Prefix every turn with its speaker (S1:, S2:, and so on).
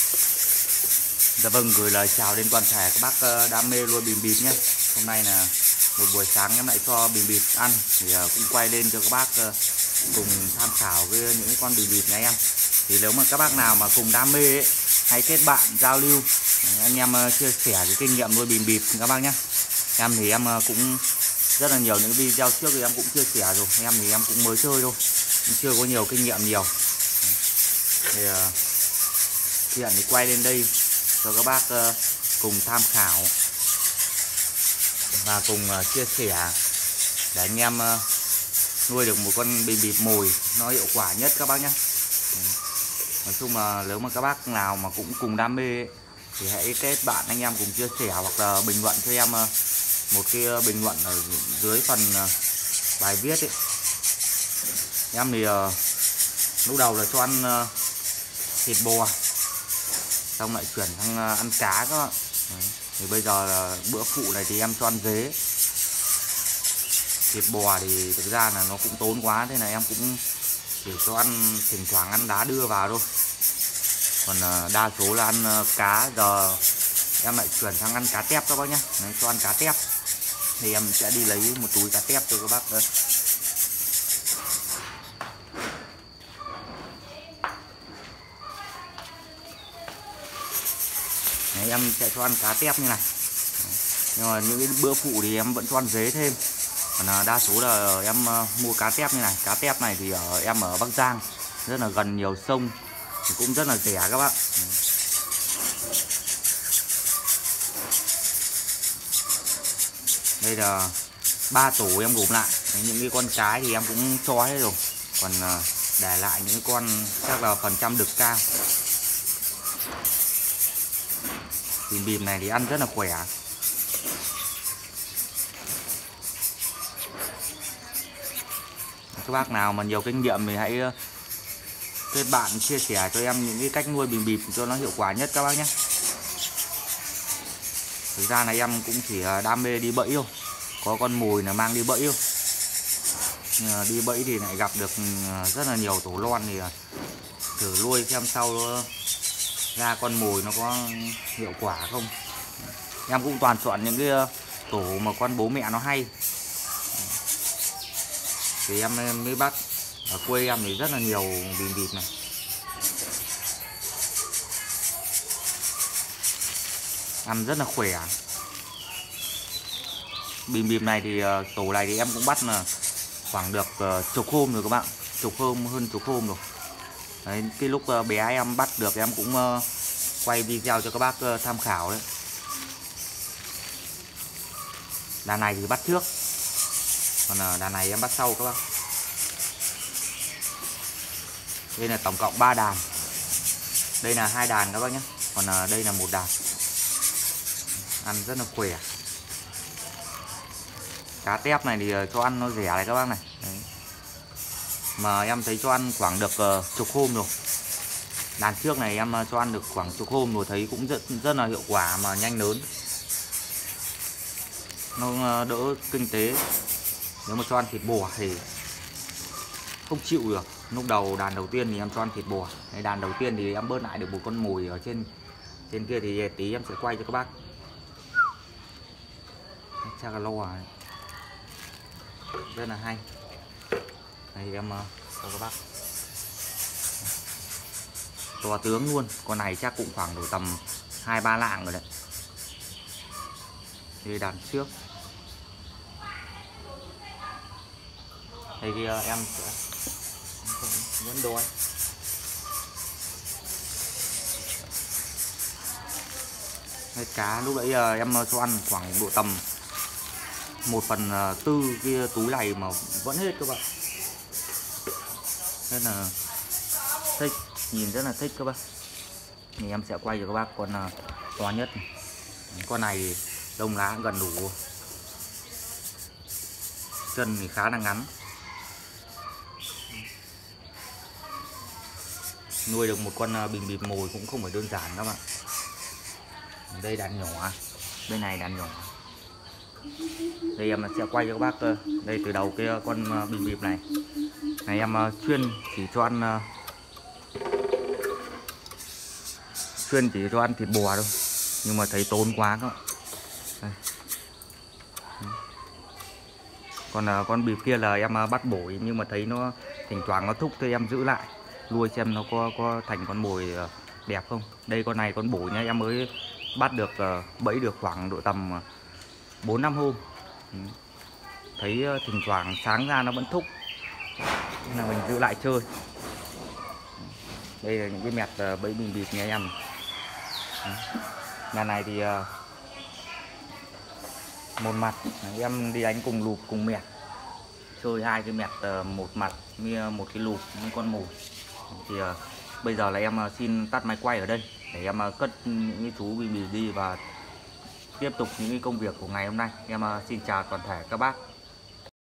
S1: Dạ vâng, gửi lời chào đến toàn thể các bác đam mê nuôi bìm bịp nhé. Hôm nay là một buổi sáng em lại cho bìm bịp ăn thì cũng quay lên cho các bác cùng tham khảo với những con bìm bịp nhà em. Thì nếu mà các bác nào mà cùng đam mê ấy, hãy kết bạn giao lưu, anh em chia sẻ cái kinh nghiệm nuôi bìm bịp các bác nhé. Em thì em cũng rất là nhiều những video trước thì em cũng chia sẻ rồi. Em thì em cũng mới chơi thôi, chưa có nhiều kinh nghiệm nhiều. Thì hiện thì quay lên đây cho các bác cùng tham khảo và cùng chia sẻ để anh em nuôi được một con bìm bịp mồi nó hiệu quả nhất các bác nhé. Nói chung là nếu mà các bác nào mà cũng cùng đam mê ấy, thì hãy kết bạn anh em cùng chia sẻ hoặc là bình luận cho em một cái bình luận ở dưới phần bài viết ấy. Em thì lúc đầu là cho ăn thịt bò, xong lại chuyển sang ăn cá các bạn. Thì bây giờ là bữa phụ này thì em cho ăn dế. Thịt bò thì thực ra là nó cũng tốn quá, thế là em cũng chỉ cho ăn, thỉnh thoảng ăn đá đưa vào thôi. Còn đa số là ăn cá. Giờ em lại chuyển sang ăn cá tép các bác nhé. Đấy, cho ăn cá tép. Thì em sẽ đi lấy một túi cá tép cho các bác đây. Đấy, em sẽ cho ăn cá tép như này. Đấy. Nhưng mà những cái bữa phụ thì em vẫn cho ăn dế thêm. Còn đa số là em mua cá tép như này. Cá tép này thì em ở Bắc Giang, rất là gần nhiều sông, thì cũng rất là rẻ các bạn. Đây là 3 tổ em gồm lại. Đấy, những cái con cái thì em cũng cho hết rồi, còn để lại những con chắc là phần trăm đực cao. Bìm bìm này thì ăn rất là khỏe. Các bác nào mà nhiều kinh nghiệm thì hãy kết bạn chia sẻ cho em những cái cách nuôi bìm bịp cho nó hiệu quả nhất các bác nhé. Thực ra là em cũng chỉ đam mê đi bẫy thôi, có con mồi là mang đi bẫy thôi. Nhưng đi bẫy thì lại gặp được rất là nhiều tổ lon, thì thử nuôi xem sau nó ra con mồi nó có hiệu quả không. Em cũng toàn chọn những cái tổ mà con bố mẹ nó hay thì em mới bắt. Ở quê em thì rất là nhiều bìm bịp này. Ăn rất là khỏe. Bìm bịp này thì tổ này thì em cũng bắt là khoảng được chục hôm rồi các bạn. Chục hôm, hơn chục hôm rồi. Đấy, cái lúc bé em bắt được em cũng quay video cho các bác tham khảo đấy. Đàn này thì bắt trước, còn đàn này em bắt sau các bác. Đây là tổng cộng 3 đàn. Đây là 2 đàn các bác nhé. Còn đây là 1 đàn. Ăn rất là khỏe. Cá tép này thì cho ăn nó rẻ này các bác này. Đấy. Mà em thấy cho ăn khoảng được chục hôm rồi. Đàn trước này em cho ăn được khoảng chục hôm rồi, thấy cũng rất là hiệu quả mà nhanh lớn. Nó đỡ kinh tế. Nếu mà cho ăn thịt bò thì không chịu được. Lúc đầu đàn đầu tiên thì em cho ăn thịt bò. Đấy, đàn đầu tiên thì em bớt lại được một con mồi ở trên kia, thì tí em sẽ quay cho các bác. Chắc là lâu rồi. Rất là hay. Đây em cho các bác. To tướng luôn. Con này chắc cũng khoảng độ tầm 2-3 lạng rồi đấy. Đây đàn trước. Đây kia em sẽ vẫn đói. Đây cá lúc nãy em cho ăn khoảng độ tầm 1/4 kia túi này mà vẫn hết các bạn. Nên là thích, nhìn rất là thích các bác. Thì em sẽ quay cho các bác con to nhất này. Con này lông lá gần đủ, chân thì khá là ngắn. Nuôi được một con bìm bịp mồi cũng không phải đơn giản các bạn. Đây đàn nhỏ, bên này đàn nhỏ. Đây em sẽ quay cho các bác đây từ đầu cái con bìm bịp này. Này em chuyên chỉ cho ăn chuyên chỉ cho ăn thịt bò thôi, nhưng mà thấy tốn quá không. Đây. Còn con bịp kia là em bắt bổi, nhưng mà thấy nó thỉnh thoảng nó thúc thì em giữ lại nuôi xem nó có thành con mồi đẹp không. Đây con này con bổi nhá, em mới bắt được bẫy được khoảng độ tầm 4-5 hôm. Thấy thỉnh thoảng sáng ra nó vẫn thúc, nên là mình giữ lại chơi. Đây là những cái mẹt bẫy bình bịp nha em. Nhà này thì một mặt em đi đánh cùng lụp cùng mẹt, chơi hai cái mẹt một mặt với một cái lụp với con mồi. Thì bây giờ là em xin tắt máy quay ở đây để em cất những cái chú bình bịp đi và tiếp tục những cái công việc của ngày hôm nay. Em xin chào toàn thể các bác.